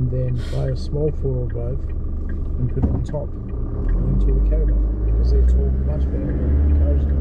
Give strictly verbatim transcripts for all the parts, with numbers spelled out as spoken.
and then buy a small four-wheel drive and put it on top and then tow the caravan, because they tow much better than cars do.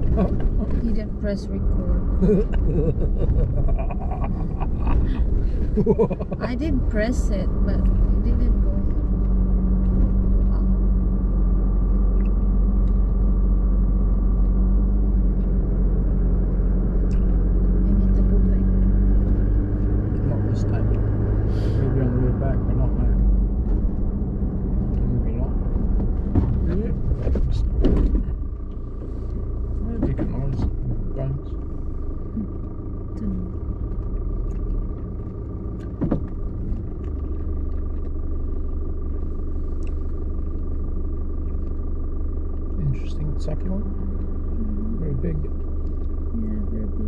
Press record. I did press it, but it didn't go through. Wow. I need to go back. Not this time. Maybe on the way back, but not now. Maybe not. Yeah. Maybe you can always bounce. Interesting succulent. Mm-hmm. Very big. Yeah, very big.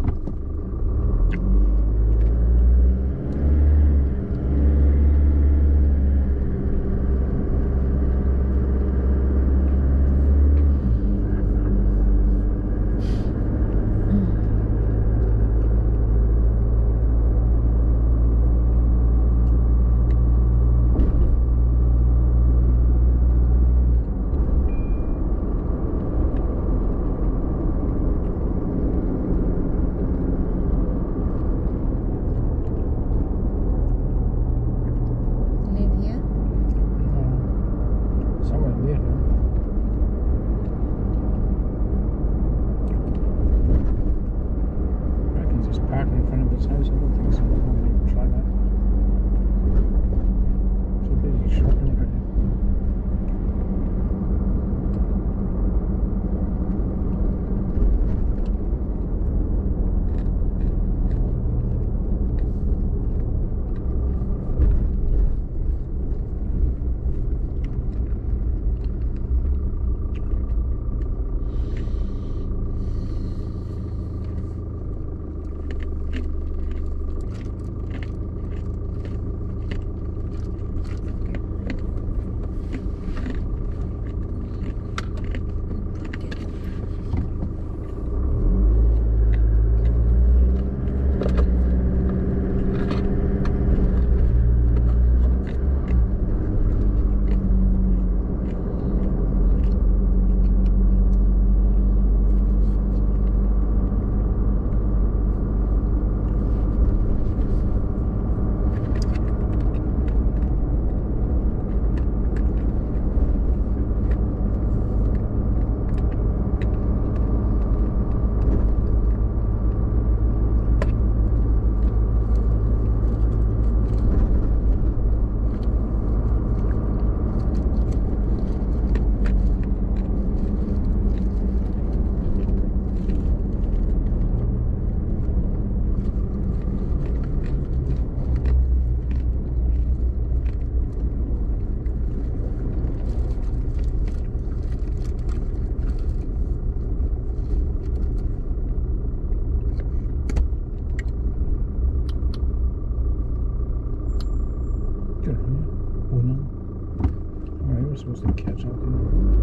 Supposed to catch up here.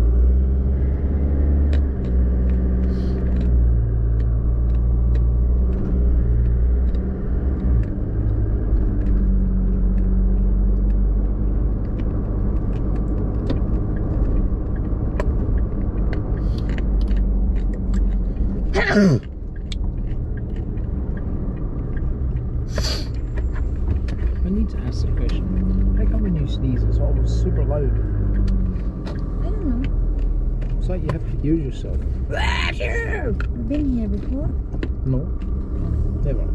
I need to ask the question. How come when you sneeze it's always super loud? It's like you have to use yourself. I've been here before? No, never.